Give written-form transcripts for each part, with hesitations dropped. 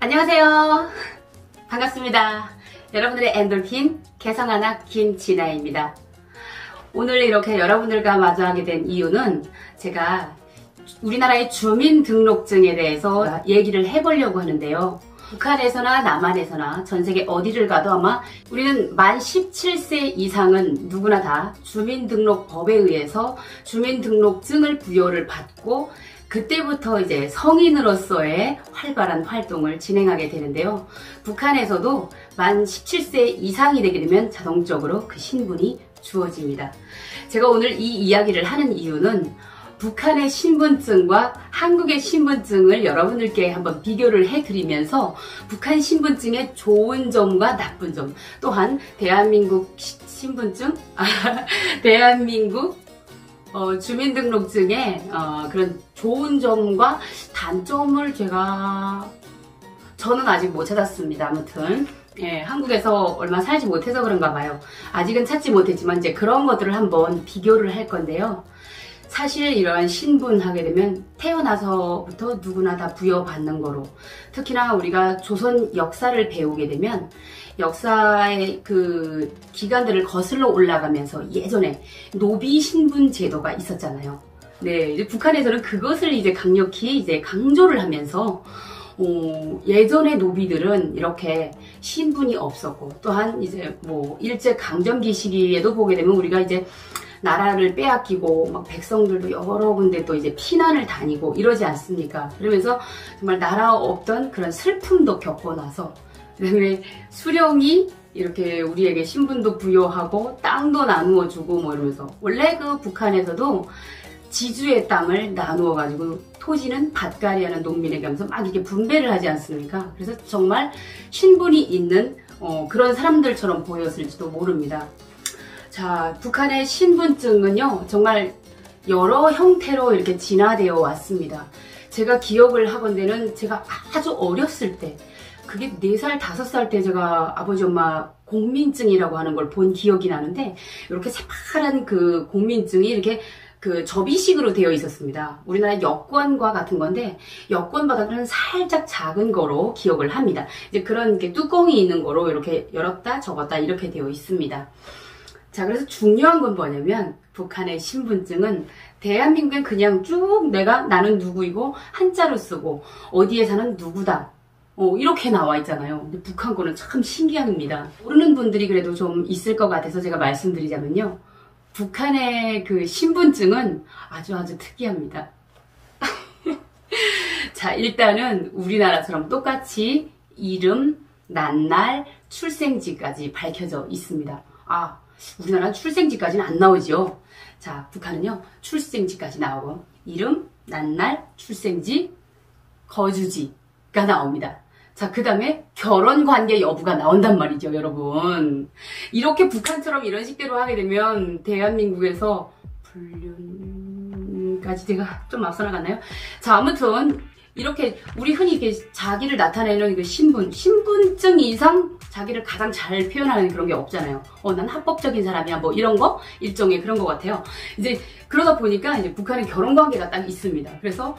안녕하세요. 반갑습니다. 여러분들의 엔돌핀 개성하나 김진아입니다. 오늘 이렇게 여러분들과 마주하게 된 이유는 제가 우리나라의 주민등록증에 대해서 얘기를 해보려고 하는데요. 북한에서나 남한에서나 전세계 어디를 가도 아마 우리는 만 17세 이상은 누구나 다 주민등록법에 의해서 주민등록증을 부여를 받고 그때부터 이제 성인으로서의 활발한 활동을 진행하게 되는데요. 북한에서도 만 17세 이상이 되게 되면 자동적으로 그 신분이 주어집니다. 제가 오늘 이 이야기를 하는 이유는 북한의 신분증과 한국의 신분증을 여러분들께 한번 비교를 해드리면서 북한 신분증의 좋은 점과 나쁜 점, 또한 대한민국 신분증? 대한민국 주민등록증의 그런 좋은 점과 단점을 저는 아직 못 찾았습니다. 아무튼 예, 한국에서 얼마 살지 못해서 그런가 봐요. 아직은 찾지 못했지만 이제 그런 것들을 한번 비교를 할 건데요. 사실 이러한 신분하게 되면 태어나서부터 누구나 다 부여받는 거로, 특히나 우리가 조선 역사를 배우게 되면 역사의 그 기간들을 거슬러 올라가면서 예전에 노비 신분 제도가 있었잖아요. 네, 이제 북한에서는 그것을 이제 강력히 이제 강조를 하면서 예전의 노비들은 이렇게 신분이 없었고, 또한 이제 뭐 일제 강점기 시기에도 보게 되면 우리가 이제 나라를 빼앗기고 막 백성들도 여러 군데 또 이제 피난을 다니고 이러지 않습니까? 그러면서 정말 나라 없던 그런 슬픔도 겪고 나서, 그다음에 수령이 이렇게 우리에게 신분도 부여하고 땅도 나누어 주고 뭐 이러면서, 원래 그 북한에서도 지주의 땅을 나누어 가지고 토지는 밭갈이 하는 농민에게 하면서 막 이렇게 분배를 하지 않습니까? 그래서 정말 신분이 있는 그런 사람들처럼 보였을지도 모릅니다. 자, 북한의 신분증은요, 정말 여러 형태로 이렇게 진화되어 왔습니다. 제가 기억을 하건대는 제가 아주 어렸을 때, 그게 4살, 5살 때 제가 아버지 엄마 공민증이라고 하는 걸 본 기억이 나는데, 이렇게 새파란 그 공민증이 이렇게 그 접이식으로 되어 있었습니다. 우리나라 여권과 같은 건데, 여권보다는 살짝 작은 거로 기억을 합니다. 이제 그런 이렇게 뚜껑이 있는 거로 이렇게 열었다 접었다 이렇게 되어 있습니다. 자, 그래서 중요한 건 뭐냐면 북한의 신분증은 대한민국엔 그냥 쭉 나는 누구이고 한자로 쓰고 어디에 사는 누구다 이렇게 나와 있잖아요. 근데 북한 거는 참 신기합니다. 모르는 분들이 그래도 좀 있을 것 같아서 제가 말씀드리자면요, 북한의 그 신분증은 아주 특이합니다. 자, 일단은 우리나라처럼 똑같이 이름, 난날, 출생지까지 밝혀져 있습니다. 우리나라는 출생지까지는 안 나오죠. 자, 북한은요, 출생지까지 나오고 이름, 난날, 출생지, 거주지가 나옵니다. 자, 그 다음에 결혼관계 여부가 나온단 말이죠, 여러분. 이렇게 북한처럼 이런 식대로 하게 되면 대한민국에서 불륜까지 제가 좀 앞서 나갔나요? 자, 아무튼 이렇게 우리 흔히 이렇게 자기를 나타내는 그 신분증 이상 자기를 가장 잘 표현하는 그런 게 없잖아요. 난 합법적인 사람이야, 뭐 이런 거? 일종의 그런 것 같아요. 이제 그러다 보니까 이제 북한은 결혼 관계가 딱 있습니다. 그래서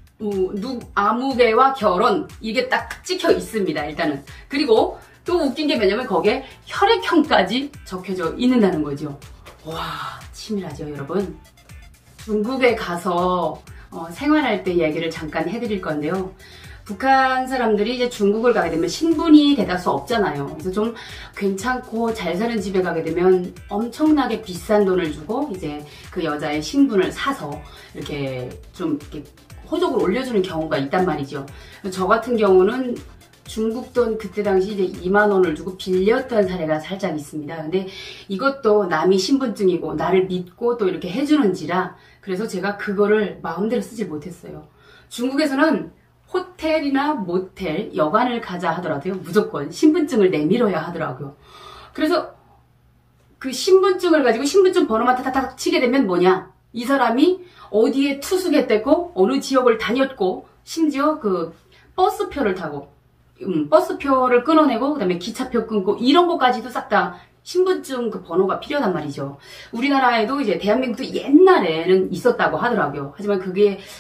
아무개와 결혼, 이게 딱 찍혀 있습니다, 일단은. 그리고 또 웃긴 게 뭐냐면 거기에 혈액형까지 적혀져 있는다는 거죠. 와, 치밀하죠, 여러분. 중국에 가서 생활할 때 얘기를 잠깐 해드릴 건데요. 북한 사람들이 이제 중국을 가게 되면 신분이 대다수 없잖아요. 그래서 좀 괜찮고 잘 사는 집에 가게 되면 엄청나게 비싼 돈을 주고 이제 그 여자의 신분을 사서 이렇게 좀 이렇게 호적을 올려주는 경우가 있단 말이죠. 저 같은 경우는 중국 돈 그때 당시 이제 2만 원을 주고 빌렸던 사례가 살짝 있습니다. 근데 이것도 남이 신분증이고 나를 믿고 또 이렇게 해주는지라, 그래서 제가 그거를 마음대로 쓰지 못했어요. 중국에서는 호텔이나 모텔, 여관을 가자 하더라도요, 무조건 신분증을 내밀어야 하더라고요. 그래서 그 신분증을 가지고 신분증 번호만 타타닥 치게 되면 뭐냐, 이 사람이 어디에 투숙했댔고 어느 지역을 다녔고, 심지어 그 버스표를 타고 버스표를 끊어내고 그다음에 기차표 끊고 이런 것까지도 싹 다 신분증 그 번호가 필요하단 말이죠. 우리나라에도 이제 대한민국도 옛날에는 있었다고 하더라고요. 하지만 그게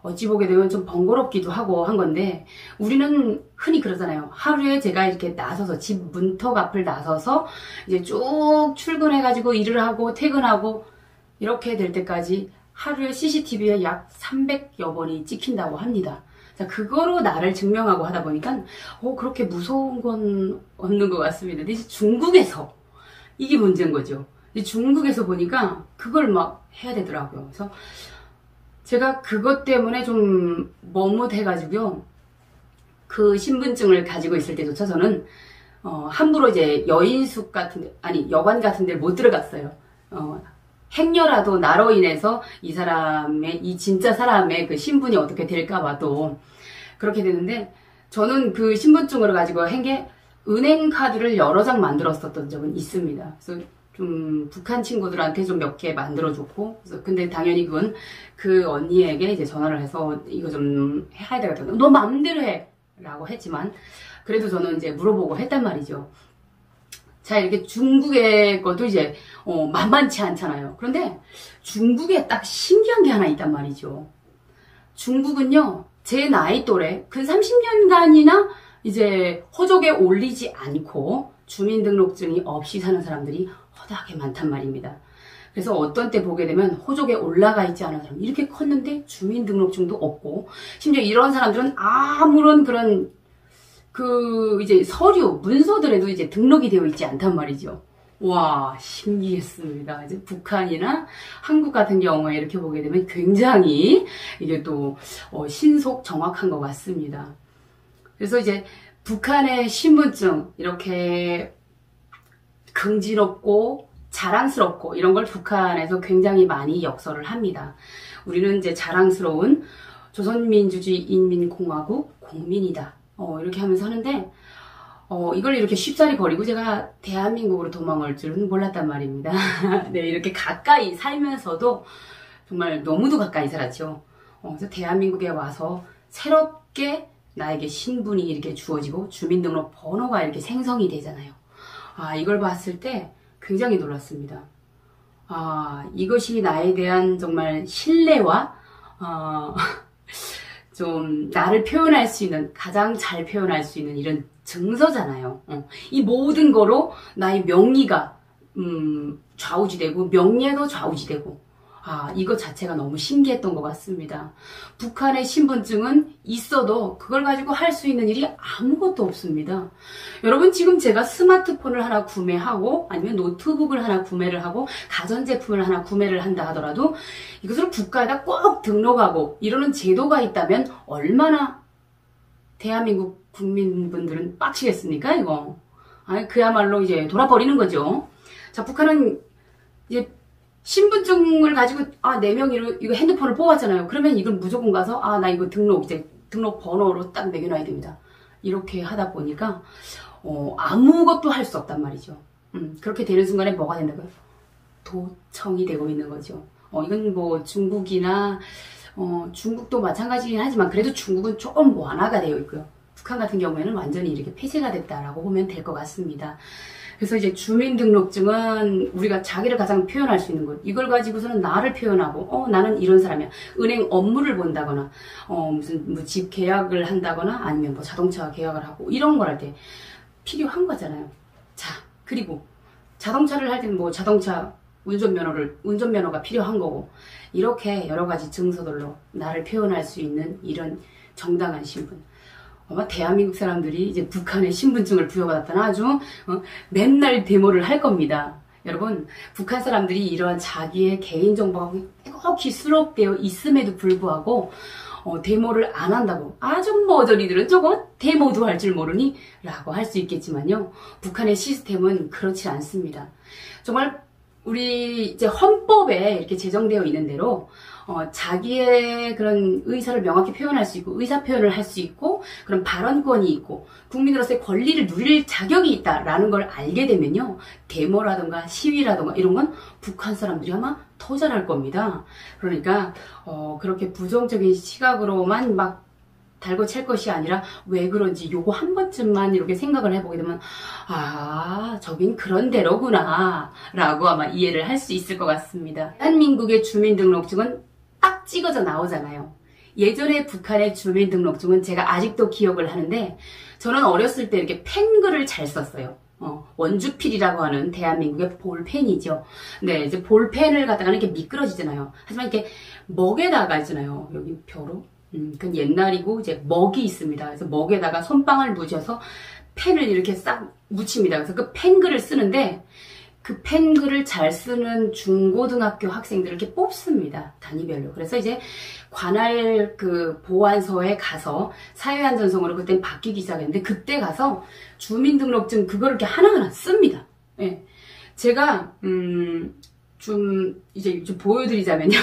어찌 보게 되면 좀 번거롭기도 하고 한 건데, 우리는 흔히 그러잖아요. 하루에 제가 이렇게 나서서, 집 문턱 앞을 나서서 이제 쭉 출근해가지고 일을 하고 퇴근하고 이렇게 될 때까지 하루에 CCTV에 약 300여 번이 찍힌다고 합니다. 자, 그거로 나를 증명하고 하다 보니까 그렇게 무서운 건 없는 것 같습니다. 근데 이제 중국에서 이게 문제인 거죠. 중국에서 보니까 그걸 막 해야 되더라고요. 그래서 제가 그것 때문에 좀 머뭇해가지고요. 그 신분증을 가지고 있을 때조차 저는 함부로 이제 여인숙 같은 아니 여관 같은 데 못 들어갔어요. 행여라도 나로 인해서 이 사람의 이 진짜 사람의 그 신분이 어떻게 될까 봐도 그렇게 되는데, 저는 그 신분증을 가지고 한 게 은행 카드를 여러 장 만들었었던 적은 있습니다. 그래서 좀 북한 친구들한테 좀 몇 개 만들어줬고, 그래서 근데 당연히 그건 그 언니에게 이제 전화를 해서 이거 좀 해야 되거든요. 너 마음대로 해! 라고 했지만, 그래도 저는 이제 물어보고 했단 말이죠. 자, 이렇게 중국의 것도 이제 만만치 않잖아요. 그런데 중국에 딱 신기한 게 하나 있단 말이죠. 중국은요, 제 나이 또래 근 30년간이나 이제 호적에 올리지 않고 주민등록증이 없이 사는 사람들이 허다하게 많단 말입니다. 그래서 어떤 때 보게 되면 호적에 올라가 있지 않은 사람, 이렇게 컸는데 주민등록증도 없고, 심지어 이런 사람들은 아무런 그런 이제 서류, 문서들에도 이제 등록이 되어 있지 않단 말이죠. 와, 신기했습니다. 이제 북한이나 한국 같은 경우에 이렇게 보게 되면 굉장히 이게 또 신속 정확한 것 같습니다. 그래서 이제 북한의 신분증, 이렇게 긍지럽고 자랑스럽고 이런 걸 북한에서 굉장히 많이 역설을 합니다. 우리는 이제 자랑스러운 조선민주주의 인민공화국 국민이다. 이렇게 하면서 하는데, 이걸 이렇게 쉽사리 버리고 제가 대한민국으로 도망갈 줄은 몰랐단 말입니다. 네, 이렇게 가까이 살면서도 정말 너무도 가까이 살았죠. 그래서 대한민국에 와서 새롭게 나에게 신분이 이렇게 주어지고 주민등록 번호가 이렇게 생성이 되잖아요. 이걸 봤을 때 굉장히 놀랐습니다. 이것이 나에 대한 정말 신뢰와, 좀 나를 표현할 수 있는, 가장 잘 표현할 수 있는 이런 증서잖아요. 이 모든 거로 나의 명의가 좌우지되고 명예도 좌우지되고, 이거 자체가 너무 신기했던 것 같습니다. 북한의 신분증은 있어도 그걸 가지고 할 수 있는 일이 아무것도 없습니다. 여러분, 지금 제가 스마트폰을 하나 구매하고 아니면 노트북을 하나 구매를 하고 가전제품을 하나 구매를 한다 하더라도 이것을 국가에다 꼭 등록하고 이러는 제도가 있다면 얼마나 대한민국 국민분들은 빡치겠습니까, 이거? 그야말로 이제 돌아버리는 거죠. 자, 북한은 이제 신분증을 가지고, 4명이 이거 핸드폰을 뽑았잖아요. 그러면 이건 무조건 가서, 나 이거 등록 번호로 딱 매겨놔야 됩니다. 이렇게 하다 보니까, 아무것도 할 수 없단 말이죠. 그렇게 되는 순간에 뭐가 된다고요? 도청이 되고 있는 거죠. 이건 뭐 중국이나, 중국도 마찬가지긴 하지만 그래도 중국은 조금 완화가 되어 있고요. 북한 같은 경우에는 완전히 이렇게 폐쇄가 됐다라고 보면 될 것 같습니다. 그래서 이제 주민등록증은 우리가 자기를 가장 표현할 수 있는 것, 이걸 가지고서는 나를 표현하고, 나는 이런 사람이야. 은행 업무를 본다거나, 무슨 뭐 집 계약을 한다거나, 아니면 뭐 자동차 계약을 하고, 이런 걸 할 때 필요한 거잖아요. 자, 그리고 자동차를 할 때는 뭐 자동차 운전면허가 필요한 거고, 이렇게 여러 가지 증서들로 나를 표현할 수 있는 이런 정당한 신분. 아마 대한민국 사람들이 이제 북한의 신분증을 부여받았다는 아주 맨날 데모를 할 겁니다. 여러분, 북한 사람들이 이러한 자기의 개인정보가 빼곡히 수록되어 있음에도 불구하고 데모를 안 한다고, 아줌머저리들은 저거 데모도 할 줄 모르니? 라고 할 수 있겠지만요, 북한의 시스템은 그렇지 않습니다. 정말 우리 이제 헌법에 이렇게 제정되어 있는 대로 자기의 그런 의사를 명확히 표현할 수 있고, 의사 표현을 할 수 있고, 그런 발언권이 있고, 국민으로서의 권리를 누릴 자격이 있다라는 걸 알게 되면요, 데모라든가 시위라든가 이런 건 북한 사람들이 아마 더 잘할 겁니다. 그러니까 그렇게 부정적인 시각으로만 막 달고 찰 것이 아니라 왜 그런지 요거 한 번쯤만 이렇게 생각을 해보게 되면, 저긴 그런 대로구나 라고 아마 이해를 할 수 있을 것 같습니다. 대한민국의 주민등록증은 딱 찍어져 나오잖아요. 예전에 북한의 주민등록증은 제가 아직도 기억을 하는데 저는 어렸을 때 이렇게 펜글을 잘 썼어요. 원주필이라고 하는 대한민국의 볼펜이죠. 네, 이제 볼펜을 갖다가 이렇게 미끄러지잖아요. 하지만 이렇게 먹에다가 있잖아요. 여기 벼로. 그 옛날이고 이제 먹이 있습니다. 그래서 먹에다가 손빵을 묻혀서 펜을 이렇게 싹 묻힙니다. 그래서 그 펜글을 쓰는데 그 펜글을 잘 쓰는 중고등학교 학생들을 이렇게 뽑습니다. 단위별로. 그래서 이제 관할 그 보안소에 가서 사회안전성으로 그때 바뀌기 시작했는데 그때 가서 주민등록증 그거를 이렇게 하나하나 씁니다. 예. 제가 좀 이제 좀 보여드리자면요.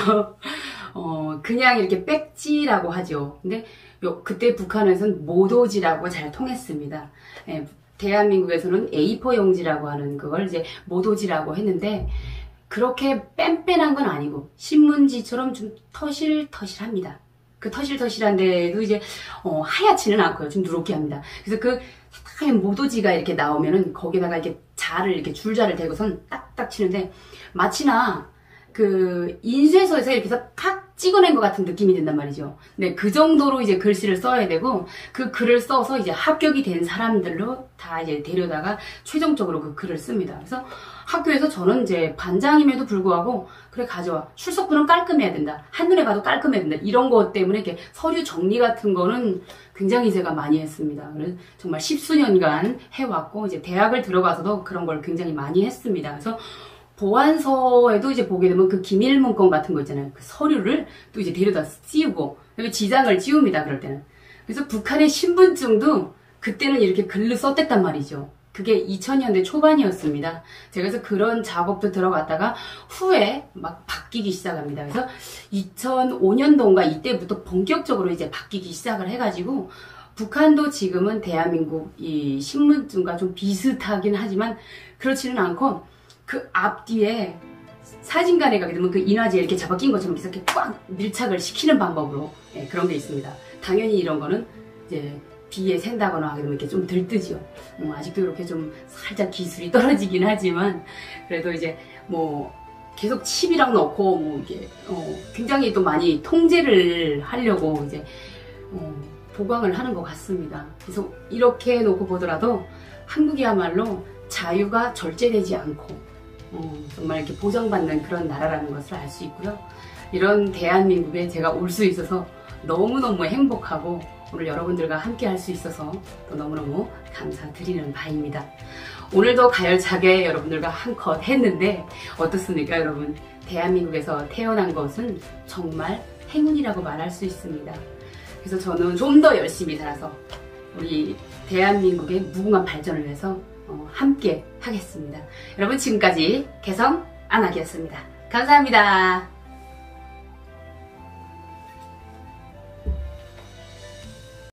그냥 이렇게 백지라고 하죠. 근데 그때 북한에서는 모도지라고 잘 통했습니다. 예. 대한민국에서는 A4 용지라고 하는 그걸 이제 모도지라고 했는데 그렇게 뺀뺀한 건 아니고 신문지처럼 좀 터실터실합니다. 그 터실터실한데도 이제 하얗지는 않고요. 좀 누렇게 합니다. 그래서 그 하얀 모도지가 이렇게 나오면은 거기다가 이렇게 자를 이렇게 줄자를 대고선 딱딱 치는데 마치나 그 인쇄소에서 이렇게 해서 탁 찍어낸 것 같은 느낌이 든단 말이죠. 네, 그 정도로 이제 글씨를 써야 되고 그 글을 써서 이제 합격이 된 사람들로 다 이제 데려다가 최종적으로 그 글을 씁니다. 그래서 학교에서 저는 이제 반장임에도 불구하고 그래 가져와. 출석부는 깔끔해야 된다. 한눈에 봐도 깔끔해야 된다. 이런 것 때문에 이렇게 서류 정리 같은 거는 굉장히 제가 많이 했습니다. 그래서 정말 십수년간 해왔고 이제 대학을 들어가서도 그런 걸 굉장히 많이 했습니다. 그래서 보안소에도 이제 보게 되면 그 기밀 문건 같은 거 있잖아요. 그 서류를 또 이제 데려다 씌우고, 그리고 지장을 씌웁니다, 그럴 때는. 그래서 북한의 신분증도 그때는 이렇게 글로 썼댔단 말이죠. 그게 2000년대 초반이었습니다. 제가 그래서 그런 작업도 들어갔다가 후에 막 바뀌기 시작합니다. 그래서 2005년도인가 이때부터 본격적으로 이제 바뀌기 시작을 해가지고, 북한도 지금은 대한민국 이 신분증과 좀 비슷하긴 하지만 그렇지는 않고, 그 앞뒤에 사진관에 가게 되면 그 인화지에 이렇게 잡아 낀 것처럼 이렇게 꽉 밀착을 시키는 방법으로 그런 게 있습니다. 당연히 이런 거는 이제 비에 샌다거나 하게 되면 이렇게 좀 들뜨죠. 아직도 이렇게 좀 살짝 기술이 떨어지긴 하지만 그래도 이제 뭐 계속 칩이랑 넣고 뭐 이게 굉장히 또 많이 통제를 하려고 이제 보강을 하는 것 같습니다. 그래서 이렇게 놓고 보더라도 한국이야말로 자유가 절제되지 않고 정말 이렇게 보장받는 그런 나라라는 것을 알 수 있고요. 이런 대한민국에 제가 올 수 있어서 너무너무 행복하고 오늘 여러분들과 함께 할 수 있어서 또 너무너무 감사드리는 바입니다. 오늘도 가열차게 여러분들과 한컷 했는데 어떻습니까, 여러분? 대한민국에서 태어난 것은 정말 행운이라고 말할 수 있습니다. 그래서 저는 좀 더 열심히 살아서 우리 대한민국의 무궁한 발전을 위해서 함께 하겠습니다. 여러분 지금까지 개성 안학이었습니다. 감사합니다.